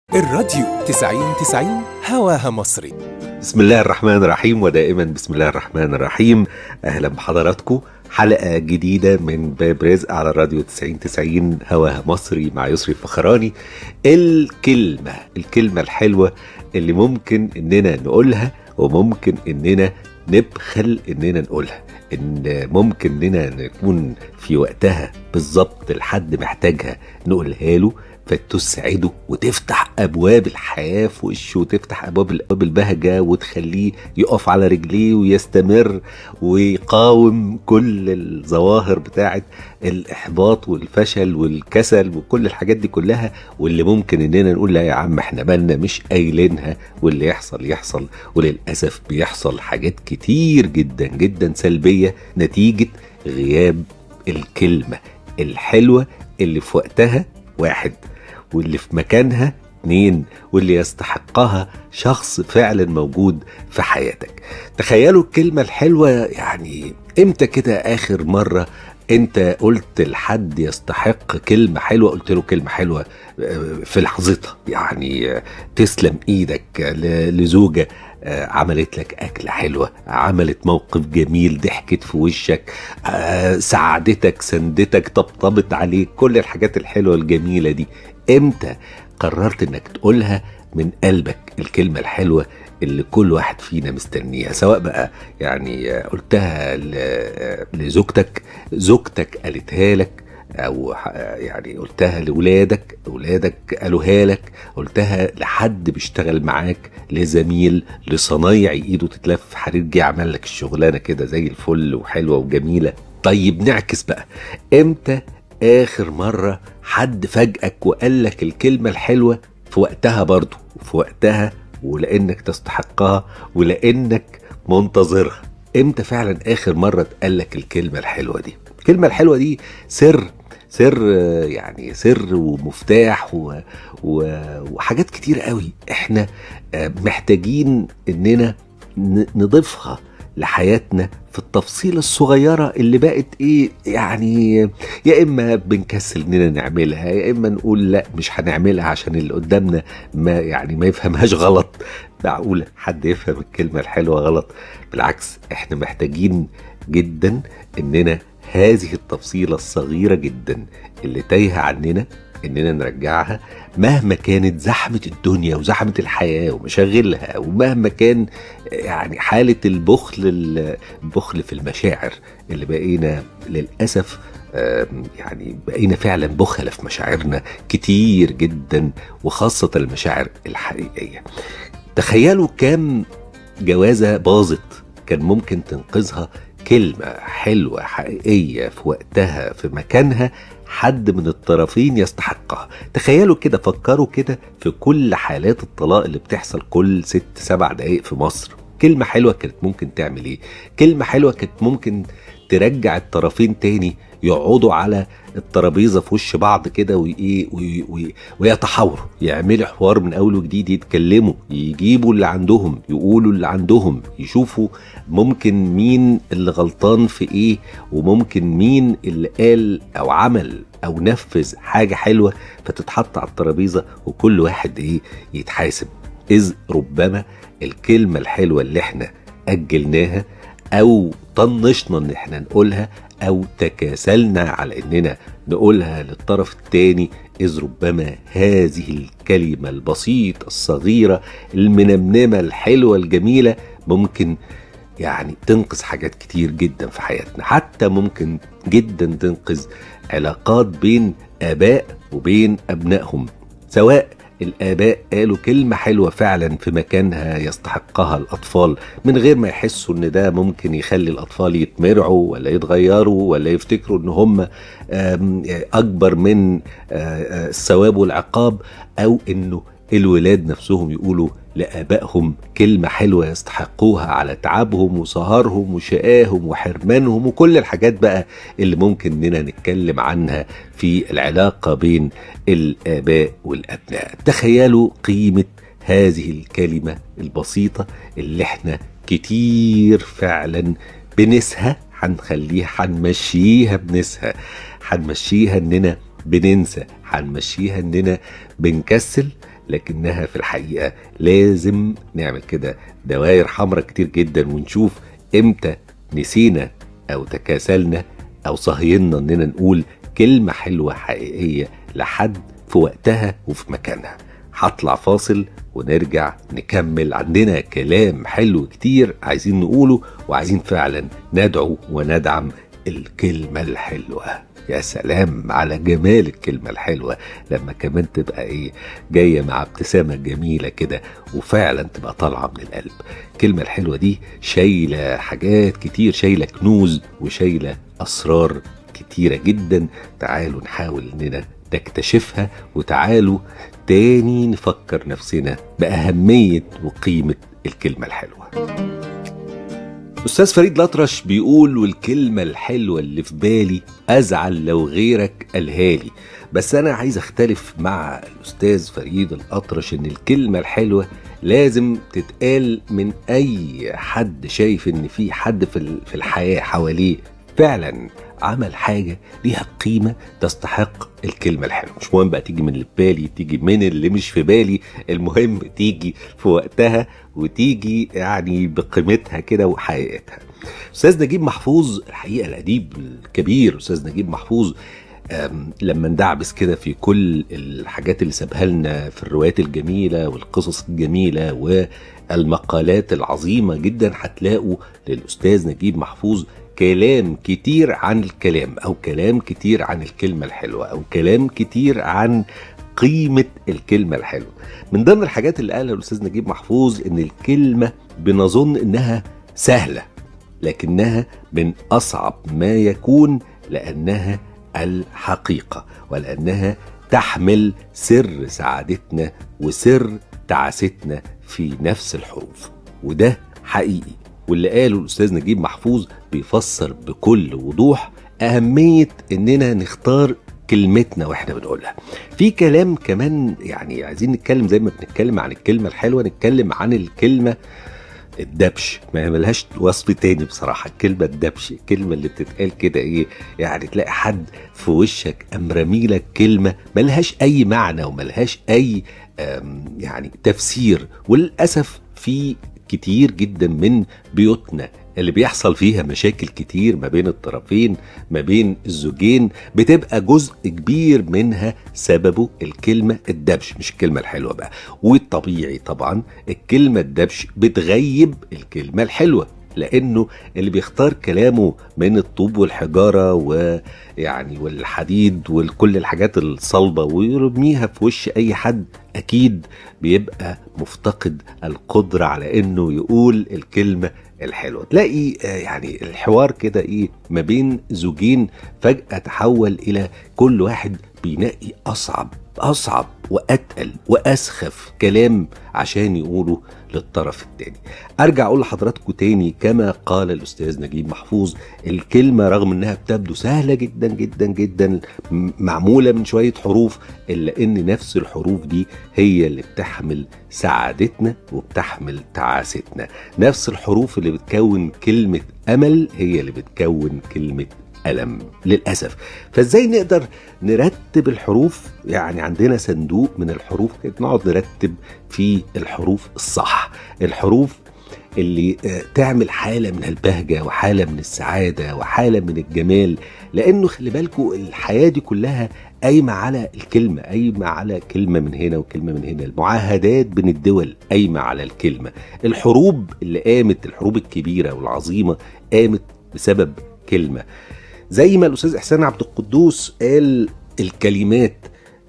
الراديو 90 هواها مصري. بسم الله الرحمن الرحيم، ودائما بسم الله الرحمن الرحيم. أهلا بحضراتكم حلقة جديدة من باب رزق على الراديو 90 هواها مصري مع يسري الفخراني. الكلمة الحلوة اللي ممكن إننا نقولها وممكن إننا نبخل إننا نقولها، إن ممكن إننا نكون في وقتها بالظبط لحد محتاجها نقولها له فتسعده وتفتح أبواب الحياة في وشه وتفتح أبواب البهجة وتخليه يقف على رجليه ويستمر ويقاوم كل الظواهر بتاعة الإحباط والفشل والكسل وكل الحاجات دي كلها، واللي ممكن إننا نقول لا يا عم احنا مالنا مش قايلينها، واللي يحصل. وللأسف بيحصل حاجات كتير جدا جدا سلبية نتيجة غياب الكلمة الحلوة اللي في وقتها 1، واللي في مكانها 2، واللي يستحقها شخص فعلا موجود في حياتك. تخيلوا الكلمة الحلوة، يعني امتى كده آخر مرة انت قلت لحد يستحق كلمة حلوة قلت له كلمة حلوة في لحظتها؟ يعني تسلم ايدك لزوجة عملت لك أكلة حلوة، عملت موقف جميل، ضحكت في وشك، ساعدتك، سندتك، طبطبت عليك، كل الحاجات الحلوة الجميلة دي. امتى قررت انك تقولها من قلبك الكلمة الحلوة اللي كل واحد فينا مستنيها؟ سواء بقى يعني قلتها زوجتك قالتها لك، او يعني قلتها لولادك، قالوها لك، قلتها لحد بيشتغل معاك، لزميل، لصنايعي ايده تتلف حرير جه عمل لك الشغلانه كده زي الفل وحلوه وجميله. طيب نعكس بقى، امتى اخر مره حد فاجئك وقال لك الكلمه الحلوه في وقتها برضو وفي وقتها ولانك تستحقها ولانك منتظرها؟ امتى فعلا اخر مره اتقال لك الكلمه الحلوه دي؟ الكلمه الحلوه دي سر يعني سر ومفتاح وحاجات كتير قوي احنا محتاجين اننا نضيفها لحياتنا في التفصيلة الصغيرة اللي بقت ايه، يعني يا اما بنكسل اننا نعملها، يا اما نقول لا مش هنعملها عشان اللي قدامنا ما يفهمهاش غلط. معقولة حد يفهم الكلمة الحلوة غلط؟ بالعكس، احنا محتاجين جدا اننا هذه التفصيلة الصغيرة جدا اللي تايهة عننا اننا نرجعها، مهما كانت زحمة الدنيا وزحمة الحياة ومشاغلها، ومهما كان يعني حالة البخل في المشاعر اللي بقينا للأسف يعني بقينا فعلا بخلة في مشاعرنا كتير جدا، وخاصة المشاعر الحقيقية. تخيلوا كام جوازة باظت كان ممكن تنقذها كلمة حلوة حقيقية في وقتها في مكانها حد من الطرفين يستحقها. تخيلوا كده، فكروا كده في كل حالات الطلاق اللي بتحصل كل 6-7 دقايق في مصر. كلمة حلوة كانت ممكن تعمل ايه؟ كلمة حلوة كانت ممكن ترجع الطرفين تاني يقعدوا على الترابيزة في وش بعض كده ويتحاوروا، يعملوا حوار من أول وجديد، يتكلموا، يجيبوا اللي عندهم، يقولوا اللي عندهم، يشوفوا ممكن مين اللي غلطان في ايه، وممكن مين اللي قال أو عمل أو نفذ حاجة حلوة، فتتحط على الترابيزة وكل واحد ايه يتحاسب. إذ ربما الكلمة الحلوة اللي احنا أجلناها أو طنشنا ان احنا نقولها او تكاسلنا على اننا نقولها للطرف التاني، اذ ربما هذه الكلمة البسيطة الصغيرة المنمنمة الحلوة الجميلة ممكن يعني تنقذ حاجات كتير جدا في حياتنا. حتى ممكن جدا تنقذ علاقات بين آباء وبين أبنائهم، سواء الآباء قالوا كلمة حلوة فعلا في مكانها يستحقها الأطفال من غير ما يحسوا ان ده ممكن يخلي الأطفال يتمرعوا ولا يتغيروا ولا يفتكروا ان هم أكبر من الثواب والعقاب، أو انه الولاد نفسهم يقولوا لآبائهم كلمة حلوة يستحقوها على تعبهم وسهرهم وشقاهم وحرمانهم وكل الحاجات بقى اللي ممكن اننا نتكلم عنها في العلاقة بين الآباء والأبناء. تخيلوا قيمة هذه الكلمة البسيطة اللي احنا كتير فعلا بنسهى، هنمشيها اننا بننسى، هنمشيها اننا بنكسل، لكنها في الحقيقة لازم نعمل كده دوائر حمراء كتير جدا ونشوف امتى نسينا او تكاسلنا او صهينا اننا نقول كلمة حلوة حقيقية لحد في وقتها وفي مكانها. هطلع فاصل ونرجع نكمل. عندنا كلام حلو كتير عايزين نقوله، وعايزين فعلا ندعو وندعم الكلمة الحلوة. يا سلام على جمال الكلمة الحلوة لما كمان تبقى جاية مع ابتسامة جميلة كده وفعلا تبقى طالعة من القلب. الكلمة الحلوة دي شايلة حاجات كتير، شايلة كنوز وشايلة أسرار كتيرة جدا. تعالوا نحاول اننا نكتشفها، وتعالوا تاني نفكر نفسنا بأهمية وقيمة الكلمة الحلوة. أستاذ فريد الأطرش بيقول: والكلمة الحلوة اللي في بالي أزعل لو غيرك قالهالي. بس أنا عايز أختلف مع الأستاذ فريد الأطرش إن الكلمة الحلوة لازم تتقال من أي حد شايف إن في حد في الحياة حواليه فعلا عمل حاجة ليها قيمة تستحق الكلمة الحلوة. مش مهم بقى تيجي من اللي في بالي، تيجي من اللي مش في بالي، المهم تيجي في وقتها وتيجي يعني بقيمتها كده وحقيقتها. أستاذ نجيب محفوظ، الحقيقة الأديب الكبير أستاذ نجيب محفوظ، لما ندعبس كده في كل الحاجات اللي سابها لنا في الروايات الجميلة والقصص الجميلة والمقالات العظيمة جدا، هتلاقوا للأستاذ نجيب محفوظ كلام كتير عن الكلام، أو كلام كتير عن الكلمة الحلوة، أو كلام كتير عن قيمة الكلمة الحلوة. من ضمن الحاجات اللي قالها الأستاذ نجيب محفوظ إن الكلمة بنظن إنها سهلة، لكنها من أصعب ما يكون، لأنها الحقيقة، ولأنها تحمل سر سعادتنا وسر تعاستنا في نفس الحروف. وده حقيقي، واللي قاله الأستاذ نجيب محفوظ بيفسر بكل وضوح أهمية إننا نختار كلمتنا وإحنا بنقولها. في كلام كمان يعني عايزين نتكلم زي ما بنتكلم عن الكلمة الحلوة، نتكلم عن الكلمة الدبش. ما ملهاش وصف تاني بصراحة، الكلمة الدبش، الكلمة اللي بتتقال كده يعني تلاقي حد في وشك أمرميلك كلمة ملهاش أي معنى وملهاش أي يعني تفسير. وللأسف في كتير جدا من بيوتنا اللي بيحصل فيها مشاكل كتير ما بين الطرفين، ما بين الزوجين، بتبقى جزء كبير منها سببه الكلمة الدبش، مش الكلمة الحلوة بقى. والطبيعي طبعا الكلمة الدبش بتغيب الكلمة الحلوة، لأنه اللي بيختار كلامه من الطوب والحجارة ويعني والحديد وكل الحاجات الصلبة ويرميها في وش أي حد، أكيد بيبقى مفتقد القدرة على إنه يقول الكلمة الحلوة. تلاقي يعني الحوار كده ما بين زوجين فجأة تحول إلى كل واحد بينقي أصعب وأتقل وأسخف كلام عشان يقوله للطرف التاني. أرجع أقول لحضراتكم تاني كما قال الأستاذ نجيب محفوظ: الكلمة رغم أنها بتبدو سهلة جدا جدا جدا، معمولة من شوية حروف، إلا أن نفس الحروف دي هي اللي بتحمل سعادتنا وبتحمل تعاستنا. نفس الحروف اللي بتكون كلمة أمل هي اللي بتكون كلمة ألم للأسف. فإزاي نقدر نرتب الحروف؟ يعني عندنا صندوق من الحروف كده نقعد نرتب في الحروف الصح، الحروف اللي تعمل حالة من البهجة وحالة من السعادة وحالة من الجمال. لأنه خلي بالكوا الحياة دي كلها قايمة على الكلمة، قايمة على كلمة من هنا وكلمة من هنا. المعاهدات بين الدول قايمة على الكلمة. الحروب اللي قامت، الحروب الكبيرة والعظيمة، قامت بسبب كلمة. زي ما الأستاذ إحسان عبد القدوس قال: الكلمات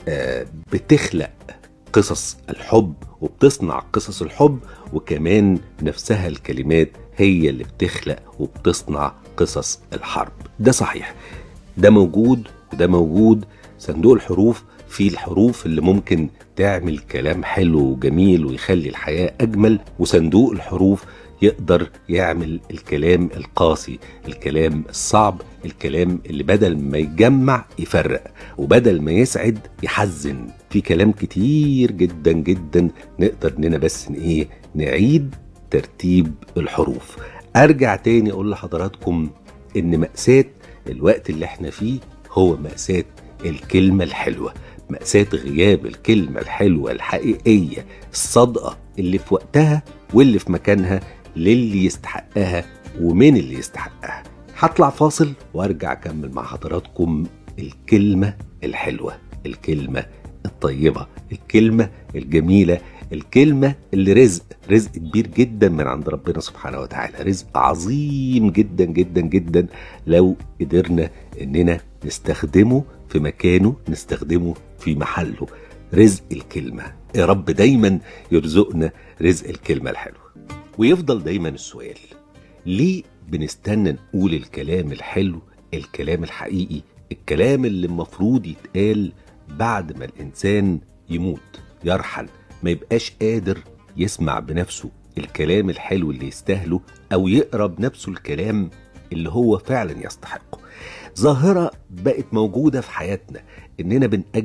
بتخلق قصص الحب وبتصنع قصص الحب، وكمان نفسها الكلمات هي اللي بتخلق وبتصنع قصص الحرب. ده صحيح، ده موجود وده موجود. صندوق الحروف في الحروف اللي ممكن تعمل كلام حلو وجميل ويخلي الحياة أجمل، وصندوق الحروف يقدر يعمل الكلام القاسي، الكلام الصعب، الكلام اللي بدل ما يجمع يفرق، وبدل ما يسعد يحزن. في كلام كتير جدا جدا نقدر اننا بس نعيد ترتيب الحروف. ارجع تاني اقول لحضراتكم ان مأساة الوقت اللي احنا فيه هو مأساة الكلمة الحلوة، مأساة غياب الكلمة الحلوة الحقيقية الصادقة اللي في وقتها واللي في مكانها للي يستحقها ومن اللي يستحقها. هطلع فاصل وارجع اكمل مع حضراتكم الكلمة الحلوة، الكلمة الطيبة، الكلمة الجميلة، الكلمة اللي رزق كبير جدا من عند ربنا سبحانه وتعالى، رزق عظيم جدا جدا جدا لو قدرنا اننا نستخدمه في مكانه، نستخدمه في محله. رزق الكلمة، يا رب دايما يرزقنا رزق الكلمة الحلوة. ويفضل دايما السؤال، ليه بنستنى نقول الكلام الحلو، الكلام الحقيقي، الكلام اللي المفروض يتقال بعد ما الإنسان يموت يرحل، ما يبقاش قادر يسمع بنفسه الكلام الحلو اللي يستاهله أو يقرأ بنفسه الكلام اللي هو فعلا يستحقه؟ ظاهرة بقت موجودة في حياتنا إننا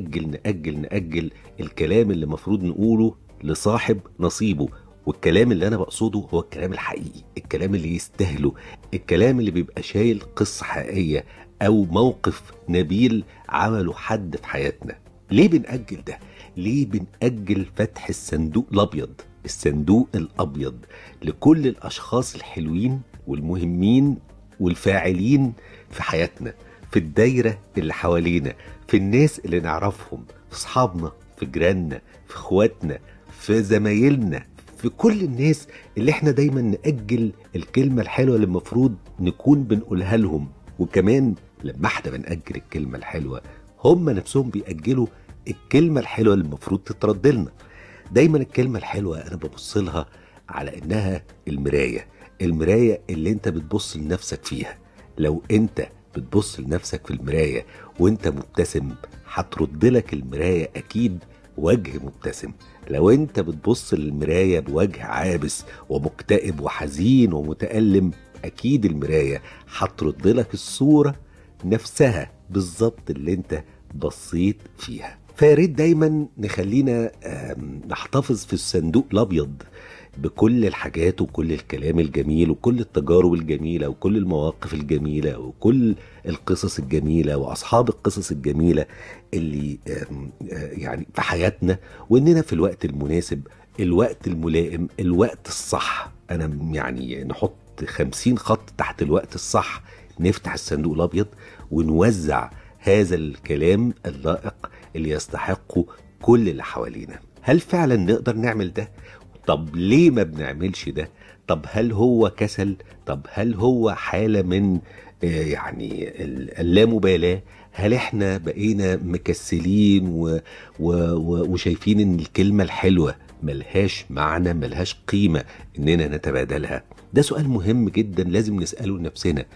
نأجل الكلام اللي مفروض نقوله لصاحب نصيبه. والكلام اللي أنا بقصده هو الكلام الحقيقي، الكلام اللي يستاهله، الكلام اللي بيبقى شايل قصة حقيقية أو موقف نبيل عمله حد في حياتنا. ليه بنأجل ده؟ ليه بنأجل فتح الصندوق الأبيض لكل الأشخاص الحلوين والمهمين والفاعلين في حياتنا، في الدايرة اللي حوالينا، في الناس اللي نعرفهم، في أصحابنا، في جيراننا، في اخواتنا، في زمايلنا، في كل الناس اللي احنا دايما نأجل الكلمة الحلوة اللي المفروض نكون بنقولها لهم. وكمان لما احنا بنأجل الكلمة الحلوة هم نفسهم بيأجلوا الكلمة الحلوة اللي المفروض تترد لنا. دايما الكلمة الحلوة انا ببص لها على انها المراية اللي انت بتبص لنفسك فيها. لو انت بتبص لنفسك في المراية وانت مبتسم، هترد لك المراية اكيد وجه مبتسم. لو انت بتبص للمراية بوجه عابس ومكتئب وحزين ومتألم، اكيد المراية هترد لك الصورة نفسها بالظبط اللي انت بصيت فيها. فياريت دايما نخلينا نحتفظ في الصندوق الابيض بكل الحاجات وكل الكلام الجميل وكل التجارب الجميلة وكل المواقف الجميلة وكل القصص الجميلة وأصحاب القصص الجميلة اللي يعني في حياتنا، وإننا في الوقت المناسب، الوقت الملائم، الوقت الصح. أنا يعني نحط 50 خط تحت الوقت الصح، نفتح الصندوق الأبيض ونوزع هذا الكلام اللائق اللي يستحقه كل اللي حوالينا. هل فعلا نقدر نعمل ده؟ طب ليه ما بنعملش ده؟ طب هل هو كسل؟ طب هل هو حالة من يعني اللامبالاة؟ هل احنا بقينا مكسلين وشايفين ان الكلمة الحلوة ملهاش معنى، ملهاش قيمة اننا نتبادلها؟ ده سؤال مهم جدا لازم نسأله لنفسنا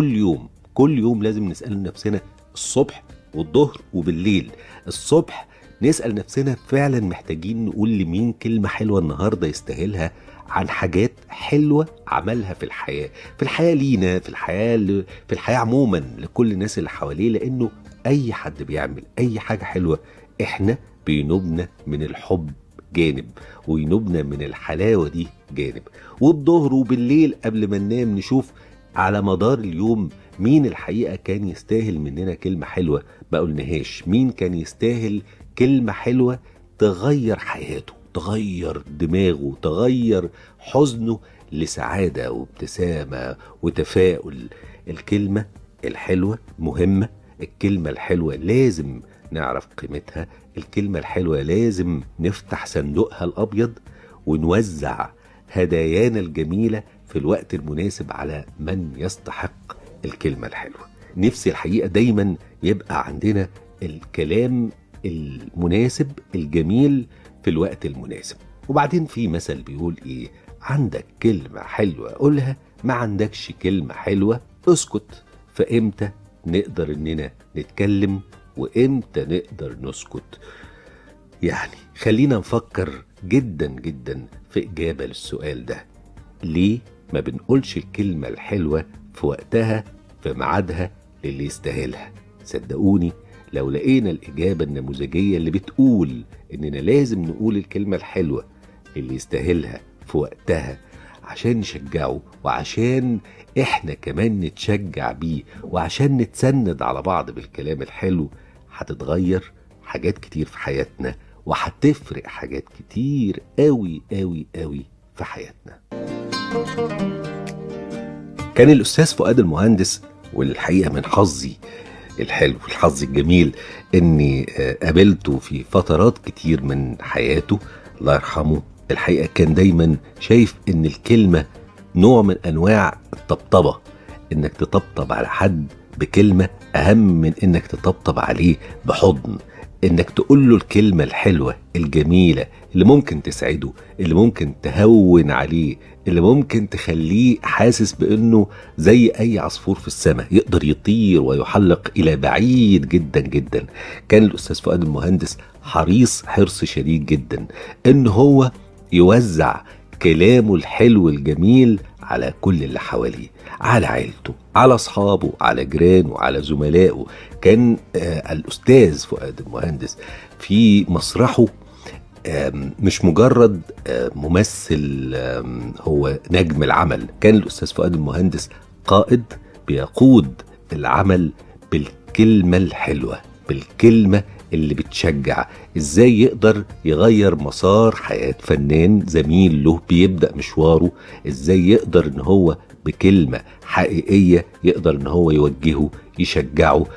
كل يوم لازم نسأله لنفسنا، الصبح والظهر وبالليل. الصبح نسأل نفسنا فعلا محتاجين نقول لمين كلمة حلوة النهاردة يستاهلها، عن حاجات حلوة عملها في الحياة لينا، في الحياة عموما لكل الناس اللي حواليه. لأنه أي حد بيعمل أي حاجة حلوة احنا بينوبنا من الحب جانب وينوبنا من الحلاوة دي جانب. والظهر وبالليل قبل ما ننام نشوف على مدار اليوم مين الحقيقة كان يستاهل مننا كلمة حلوة ما قلناهاش، مين كان يستاهل كلمة حلوة تغير حياته، تغير دماغه، تغير حزنه لسعادة وابتسامة وتفاؤل. الكلمة الحلوة مهمة، الكلمة الحلوة لازم نعرف قيمتها، الكلمة الحلوة لازم نفتح صندوقها الأبيض ونوزع هدايانا الجميلة في الوقت المناسب على من يستحق الكلمة الحلوة. نفسي الحقيقة دايما يبقى عندنا الكلام المناسب الجميل في الوقت المناسب. وبعدين في مثل بيقول ايه؟ عندك كلمة حلوة قولها، ما عندكش كلمة حلوة اسكت. فامتى نقدر اننا نتكلم وامتى نقدر نسكت؟ يعني خلينا نفكر جدا جدا في إجابة للسؤال ده. ليه ما بنقولش الكلمة الحلوة في وقتها في ميعادها للي يستاهلها؟ صدقوني لو لقينا الإجابة النموذجية اللي بتقول إننا لازم نقول الكلمة الحلوة اللي يستاهلها في وقتها عشان نشجعه وعشان إحنا كمان نتشجع بيه وعشان نتسند على بعض بالكلام الحلو، هتتغير حاجات كتير في حياتنا، وهتفرق حاجات كتير قوي قوي قوي في حياتنا. كان الأستاذ فؤاد المهندس، والحقيقة من حظي الحلو، الحظ الجميل، اني قابلته في فترات كتير من حياته الله يرحمه. الحقيقة كان دايما شايف ان الكلمة نوع من انواع الطبطبة، انك تطبطب على حد بكلمة اهم من انك تطبطب عليه بحضن، انك تقول له الكلمة الحلوة الجميلة اللي ممكن تسعده، اللي ممكن تهون عليه، اللي ممكن تخليه حاسس بانه زي اي عصفور في السماء يقدر يطير ويحلق الى بعيد جدا جدا. كان الاستاذ فؤاد المهندس حريص حرص شديد جدا ان هو يوزع كلامه الحلو الجميل على كل اللي حواليه، على عيلته، على اصحابه، على جيرانه، على زملائه. كان الاستاذ فؤاد المهندس في مسرحه مش مجرد ممثل، هو نجم العمل. كان الأستاذ فؤاد المهندس قائد بيقود العمل بالكلمة الحلوة، بالكلمة اللي بتشجع. ازاي يقدر يغير مسار حياة فنان زميل له بيبدأ مشواره، ازاي يقدر ان هو بكلمة حقيقية يقدر ان هو يوجهه، يشجعه،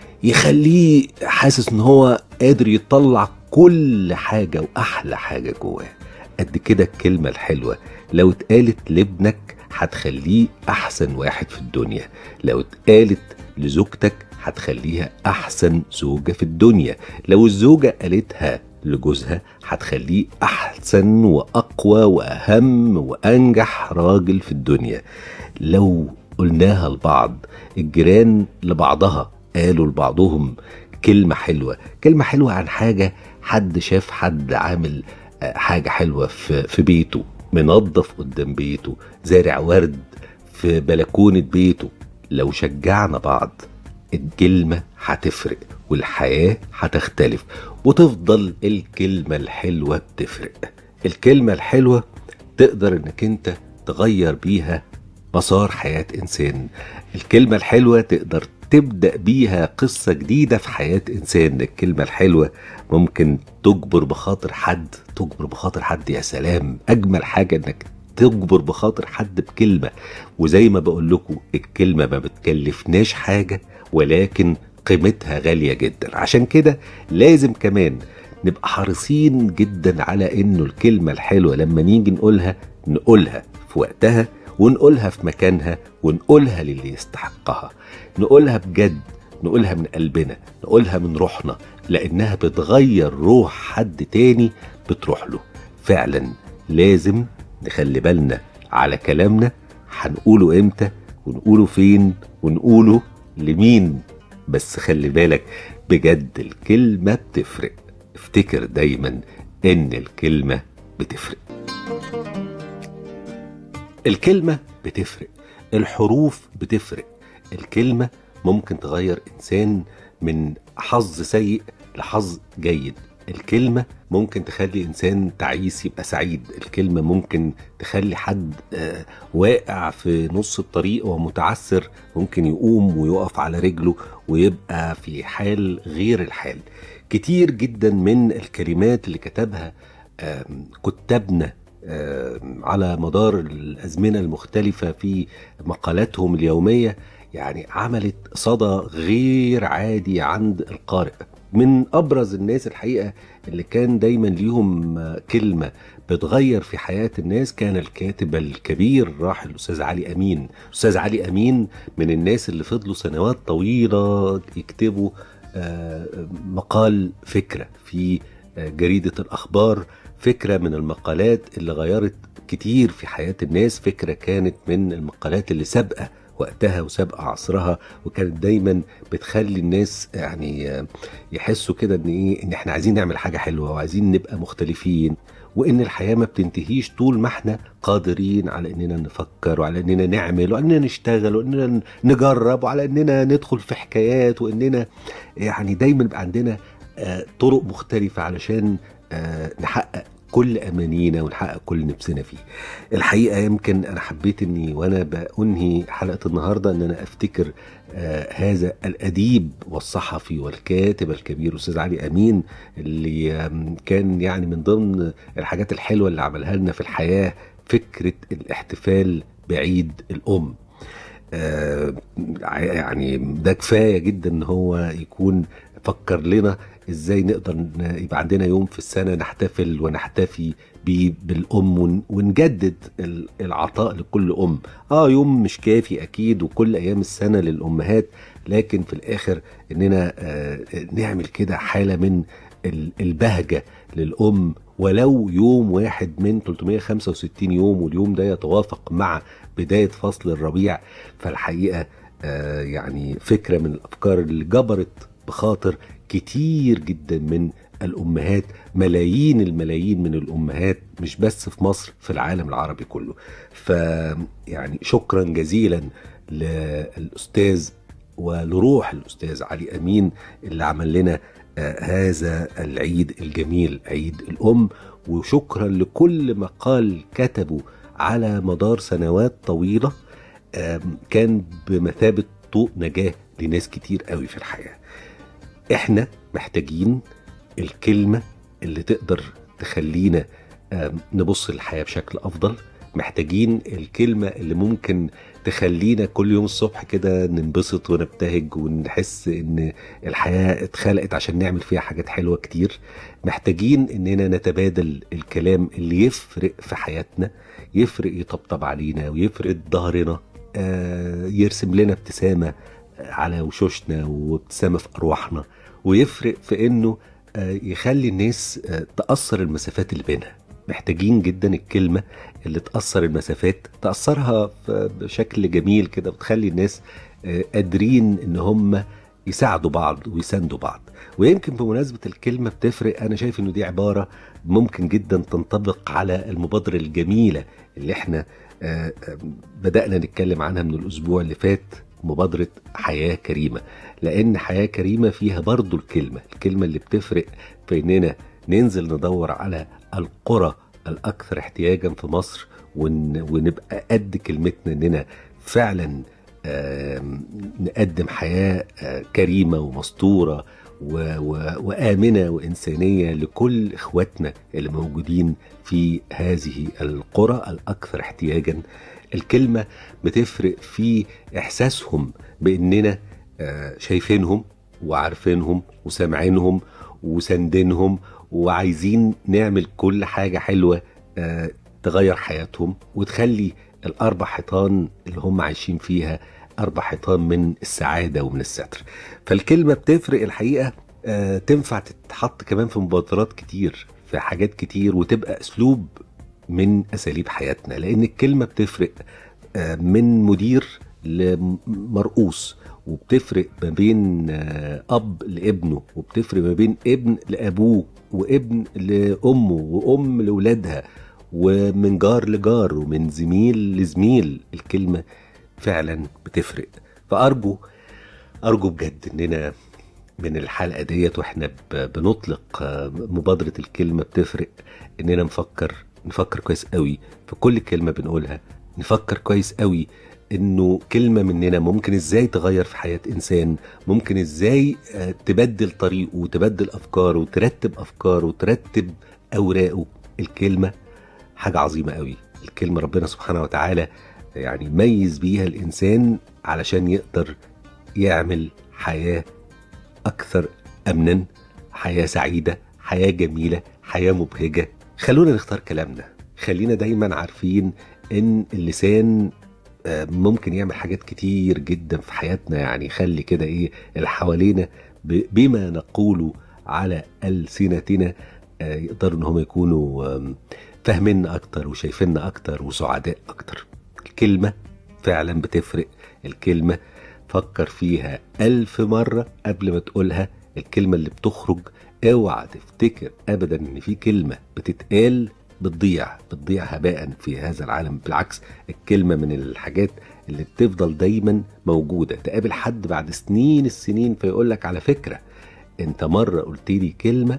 يخليه حاسس ان هو قادر يطلع كل حاجة وأحلى حاجة جواه. قد كده الكلمة الحلوة لو اتقالت لابنك هتخليه أحسن واحد في الدنيا، لو اتقالت لزوجتك هتخليها أحسن زوجة في الدنيا، لو الزوجة قالتها لجوزها هتخليه أحسن وأقوى وأهم وأنجح راجل في الدنيا. لو قلناها لبعض، الجيران لبعضها قالوا لبعضهم كلمة حلوة، كلمة حلوة عن حاجة، حد شاف حد عامل حاجة حلوة في بيته، منظف قدام بيته، زارع ورد في بلكونة بيته. لو شجعنا بعض الكلمة هتفرق والحياة هتختلف، وتفضل الكلمة الحلوة بتفرق. الكلمة الحلوة تقدر انك انت تغير بيها مسار حياة انسان، الكلمة الحلوة تقدر تبدأ بيها قصة جديدة في حياة إنسان. الكلمة الحلوة ممكن تجبر بخاطر حد، تجبر بخاطر حد. يا سلام، أجمل حاجة إنك تجبر بخاطر حد بكلمة. وزي ما بقول لكم الكلمة ما بتكلفناش حاجة، ولكن قيمتها غالية جدا. عشان كده لازم كمان نبقى حريصين جدا على إنه الكلمة الحلوة لما نيجي نقولها في وقتها، ونقولها في مكانها، ونقولها للي يستحقها، نقولها بجد، نقولها من قلبنا، نقولها من روحنا، لأنها بتغير روح حد تاني بتروح له. فعلا لازم نخلي بالنا على كلامنا، هنقوله امتى ونقوله فين ونقوله لمين. بس خلي بالك بجد الكلمة بتفرق. افتكر دايما ان الكلمة بتفرق، الكلمة بتفرق، الحروف بتفرق. الكلمة ممكن تغير إنسان من حظ سيء لحظ جيد. الكلمة ممكن تخلي إنسان تعيس يبقى سعيد. الكلمة ممكن تخلي حد واقع في نص الطريق ومتعثر ممكن يقوم ويقف على رجله ويبقى في حال غير الحال. كتير جدا من الكلمات اللي كتبها كتابنا على مدار الأزمنة المختلفة في مقالاتهم اليومية يعني عملت صدى غير عادي عند القارئ. من أبرز الناس الحقيقة اللي كان دايما ليهم كلمة بتغير في حياة الناس كان الكاتب الكبير الراحل الأستاذ علي أمين. الأستاذ علي أمين من الناس اللي فضلوا سنوات طويلة يكتبوا مقال فكرة في جريدة الأخبار، فكرة من المقالات اللي غيرت كتير في حياة الناس، فكرة كانت من المقالات اللي سابقة وقتها وسابقة عصرها، وكانت دايما بتخلي الناس يعني يحسوا كده ان احنا عايزين نعمل حاجة حلوة وعايزين نبقى مختلفين، وان الحياة ما بتنتهيش طول ما احنا قادرين على اننا نفكر وعلى اننا نعمل وعلى اننا نشتغل واننا نجرب وعلى اننا ندخل في حكايات واننا يعني دايما يبقى عندنا طرق مختلفة علشان نحقق كل امانينا ونحقق كل نفسنا فيه. الحقيقه يمكن انا حبيت اني وانا بأنهي حلقه النهارده ان انا افتكر هذا الاديب والصحفي والكاتب الكبير استاذ علي امين، اللي كان يعني من ضمن الحاجات الحلوه اللي عملها لنا في الحياه فكره الاحتفال بعيد الام. يعني ده كفايه جدا ان هو يكون فكر لنا ازاي نقدر يبقى عندنا يوم في السنه نحتفل ونحتفي بيه بالام ونجدد العطاء لكل ام. يوم مش كافي اكيد وكل ايام السنه للامهات، لكن في الاخر اننا نعمل كده حاله من البهجه للام، ولو يوم واحد من 365 يوم، واليوم ده يتوافق مع بدايه فصل الربيع. فالحقيقه يعني فكره من الافكار اللي جبرت بخاطر كتير جدا من الأمهات، ملايين الملايين من الأمهات، مش بس في مصر، في العالم العربي كله. فيعني شكرا جزيلا للأستاذ ولروح الأستاذ علي أمين اللي عمل لنا هذا العيد الجميل، عيد الأم. وشكرا لكل مقال كتبه على مدار سنوات طويلة، كان بمثابة طوق نجاة لناس كتير قوي في الحياة. احنا محتاجين الكلمة اللي تقدر تخلينا نبص للحياة بشكل أفضل، محتاجين الكلمة اللي ممكن تخلينا كل يوم الصبح كده ننبسط ونبتهج ونحس ان الحياة اتخلقت عشان نعمل فيها حاجات حلوة كتير. محتاجين اننا نتبادل الكلام اللي يفرق في حياتنا، يفرق يطبطب علينا ويفرق ظهرنا، يرسم لنا ابتسامة على وشوشنا وابتسامة في أرواحنا، ويفرق في انه يخلي الناس تأثر المسافات اللي بينها. محتاجين جدا الكلمة اللي تأثر المسافات، تأثرها بشكل جميل كده، وتخلي الناس قادرين ان هم يساعدوا بعض ويساندوا بعض. ويمكن بمناسبة الكلمة بتفرق، انا شايف انه دي عبارة ممكن جدا تنطبق على المبادرة الجميلة اللي احنا بدأنا نتكلم عنها من الاسبوع اللي فات، مبادرة حياة كريمة. لأن حياة كريمة فيها برضو الكلمة اللي بتفرق في إننا ننزل ندور على القرى الأكثر احتياجا في مصر، ونبقى قد كلمتنا إننا فعلا نقدم حياة كريمة ومستورة وآمنة وإنسانية لكل إخواتنا اللي موجودين في هذه القرى الأكثر احتياجا. الكلمة بتفرق في إحساسهم بأننا شايفينهم وعارفينهم وسامعينهم وسندينهم، وعايزين نعمل كل حاجة حلوة تغير حياتهم وتخلي الأربع حيطان اللي هم عايشين فيها 4 حيطان من السعادة ومن الستر. فالكلمة بتفرق الحقيقة، تنفع تتحط كمان في مبادرات كتير، في حاجات كتير، وتبقى أسلوب من أساليب حياتنا. لأن الكلمة بتفرق من مدير لمرؤوس، وبتفرق ما بين أب لابنه، وبتفرق ما بين ابن لأبوه، وابن لأمه، وأم لأولادها، ومن جار لجار، ومن زميل لزميل. الكلمة فعلا بتفرق. فأرجو بجد إننا من الحلقة ديت واحنا بنطلق مبادرة الكلمة بتفرق، إننا نفكر كويس قوي في كل كلمة بنقولها، نفكر كويس قوي انه كلمة مننا ممكن ازاي تغير في حياة انسان، ممكن ازاي تبدل طريقه وتبدل افكاره وترتب افكاره وترتب اوراقه. الكلمة حاجة عظيمة قوي. الكلمة ربنا سبحانه وتعالى يعني ميز بيها الانسان علشان يقدر يعمل حياة اكثر امنا، حياة سعيدة، حياة جميلة، حياة مبهجة. خلونا نختار كلامنا، خلينا دايما عارفين ان اللسان ممكن يعمل حاجات كتير جدا في حياتنا. يعني خلي كده اللي حوالينا بما نقوله على ألسنتنا يقدروا ان هم يكونوا فاهمين اكتر وشايفيننا اكتر وسعداء اكتر. الكلمة فعلا بتفرق. الكلمة فكر فيها 1000 مرة قبل ما تقولها. الكلمة اللي بتخرج اوعى تفتكر ابدا ان في كلمة بتتقال بتضيع هباء في هذا العالم. بالعكس، الكلمة من الحاجات اللي بتفضل دايما موجودة. تقابل حد بعد سنين السنين فيقولك على فكرة انت مرة قلت لي كلمة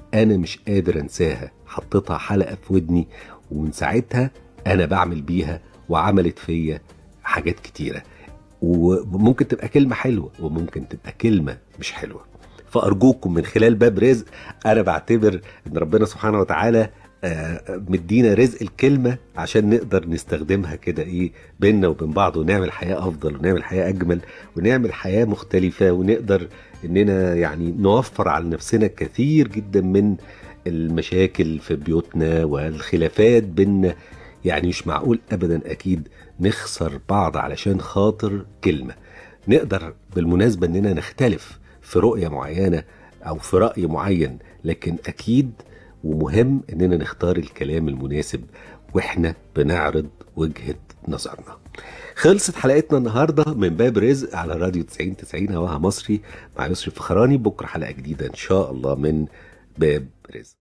انا مش قادر انساها، حطيتها حلقة في ودني ومن ساعتها انا بعمل بيها وعملت فيا حاجات كتيرة. وممكن تبقى كلمة حلوة وممكن تبقى كلمة مش حلوة. فأرجوكم من خلال باب رزق، أنا بعتبر إن ربنا سبحانه وتعالى مدينا رزق الكلمة عشان نقدر نستخدمها كده بيننا وبين بعض، ونعمل حياة أفضل ونعمل حياة أجمل ونعمل حياة مختلفة، ونقدر إننا يعني نوفر على نفسنا كثير جدا من المشاكل في بيوتنا والخلافات بيننا. يعني مش معقول أبدا أكيد نخسر بعض علشان خاطر كلمة. نقدر بالمناسبة إننا نختلف في رؤية معينة أو في رأي معين، لكن أكيد ومهم إننا نختار الكلام المناسب وإحنا بنعرض وجهة نظرنا. خلصت حلقتنا النهاردة من باب رزق على راديو 90-90 هواها مصري مع يسري الفخراني. بكرة حلقة جديدة إن شاء الله من باب رزق.